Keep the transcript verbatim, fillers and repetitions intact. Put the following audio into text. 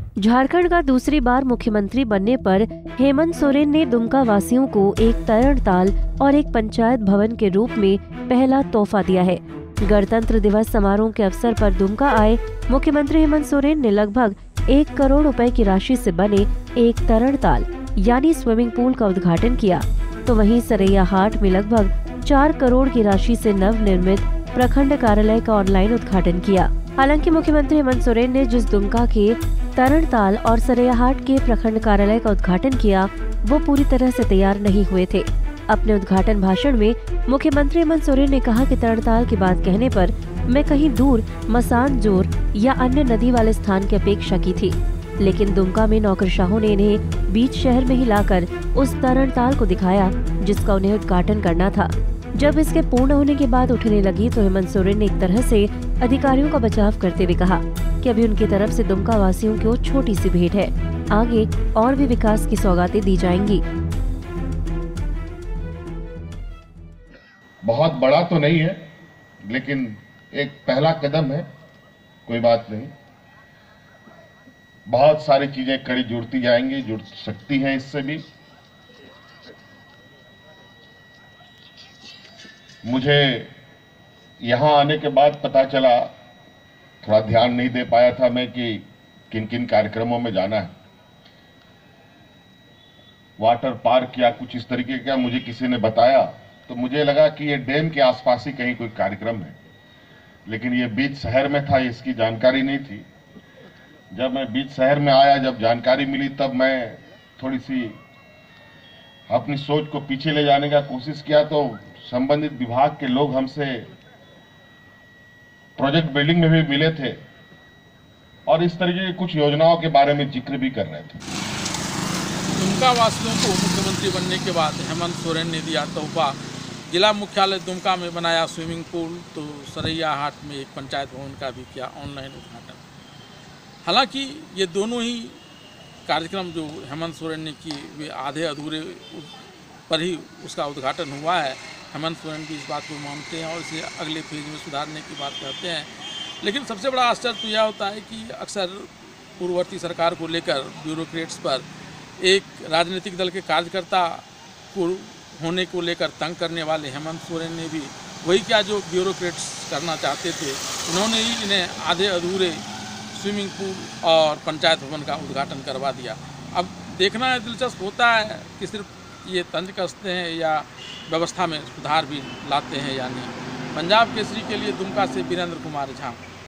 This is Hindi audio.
झारखंड का दूसरी बार मुख्यमंत्री बनने पर हेमंत सोरेन ने दुमका वासियों को एक तरणताल और एक पंचायत भवन के रूप में पहला तोहफा दिया है। गणतंत्र दिवस समारोह के अवसर पर दुमका आए मुख्यमंत्री हेमंत सोरेन ने लगभग एक करोड़ रुपए की राशि से बने एक तरणताल यानी स्विमिंग पूल का उद्घाटन किया, तो वहीं सरैयाहाट में लगभग चार करोड़ की राशि से नव निर्मित प्रखंड कार्यालय का ऑनलाइन उद्घाटन किया। हालांकि मुख्यमंत्री हेमंत सोरेन ने जिस दुमका के तरणताल और सरैयाहाट के प्रखंड कार्यालय का उद्घाटन किया, वो पूरी तरह से तैयार नहीं हुए थे। अपने उद्घाटन भाषण में मुख्यमंत्री हेमंत सोरेन ने कहा कि तरणताल की बात कहने पर मैं कहीं दूर मसानजोर या अन्य नदी वाले स्थान की अपेक्षा की थी, लेकिन दुमका में नौकरशाहों ने इन्हें बीच शहर में ही लाकर उस तरणताल को दिखाया जिसका उन्हें उद्घाटन करना था। जब इसके पूर्ण होने के बाद उठने लगी तो हेमंत सोरेन ने एक तरह से अधिकारियों का बचाव करते हुए कहा कि अभी उनकी तरफ से दुमका वासियों को छोटी सी भेंट है, आगे और भी विकास की सौगातें दी जाएंगी। बहुत बड़ा तो नहीं है, लेकिन एक पहला कदम है, कोई बात नहीं। बहुत सारी चीजें कड़ी जुड़ती जाएंगी, जुड़ सकती हैं इससे भी। मुझे यहां आने के बाद पता चला, थोड़ा ध्यान नहीं दे पाया था मैं कि किन किन कार्यक्रमों में जाना है। वाटर पार्क या कुछ इस तरीके का मुझे किसी ने बताया, तो मुझे लगा कि ये डैम के आसपास ही कहीं कोई कार्यक्रम है, लेकिन ये बीच शहर में था, इसकी जानकारी नहीं थी। जब मैं बीच शहर में आया, जब जानकारी मिली, तब मैं थोड़ी सी अपनी सोच को पीछे ले जाने का कोशिश किया, तो संबंधित विभाग के लोग हमसे प्रोजेक्ट बिल्डिंग में भी मिले थे और इस तरीके की कुछ योजनाओं के बारे में जिक्र भी कर रहे थे। दुमका वासियों को मुख्यमंत्री बनने के बाद हेमंत सोरेन ने दिया तोहफा। जिला मुख्यालय दुमका में बनाया स्विमिंग पूल, तो सरैयाहाट में एक पंचायत भवन का भी किया ऑनलाइन उद्घाटन। हालांकि ये दोनों ही कार्यक्रम जो हेमंत सोरेन ने किए वे आधे अधूरे पर ही उसका उद्घाटन हुआ है। हेमंत सोरेन भी इस बात को मानते हैं और इसे अगले फेज में सुधारने की बात करते हैं। लेकिन सबसे बड़ा आश्चर्य तो यह होता है कि अक्सर पूर्ववर्ती सरकार को लेकर ब्यूरोक्रेट्स पर एक राजनीतिक दल के कार्यकर्ता को होने को लेकर तंग करने वाले हेमंत सोरेन ने भी वही क्या जो ब्यूरोक्रेट्स करना चाहते थे, उन्होंने ही इन्हें आधे अधूरे स्विमिंग पूल और पंचायत भवन का उद्घाटन करवा दिया। अब देखना है, दिलचस्प होता है कि सिर्फ ये तंज कसते हैं या व्यवस्था में सुधार भी लाते हैं या नहीं। पंजाब केसरी के लिए दुमका से वीरेंद्र कुमार झा।